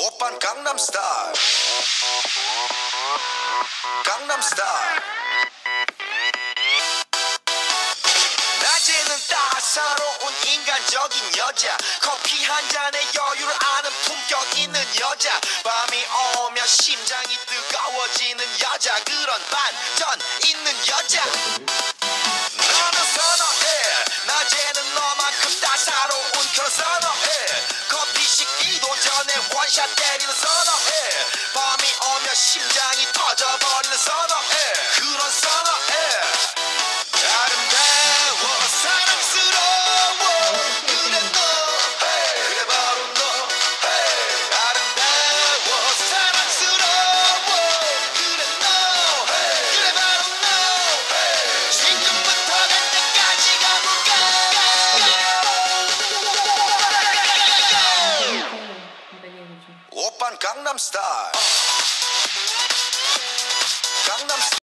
오빤 강남스타일. 강남스타일. 낮에는 따사로운 인간적인 여자, 커피 한 잔에 여유를 아는 품격 있는 여자, 밤이 오면 심장이 뜨거워지는 여자, 그런 반전 있는 여자. 너는 선호해. 낮에는 너만큼 따사로운 그런 선호해. 커피 식기도 전에 원샷 때리는 선호해. 밤이 오면 심장이 터져버리는 선호해. 그런 선호해. 아름다워 사랑스러워 그래 너 hey, 그래 바로 너 hey. 아름다워 사랑스러워 그래 너 hey. 그래 바로 너 hey. 지금부터 갈 때까지 가볼까. 오빤 강남스타일. 강남스타일.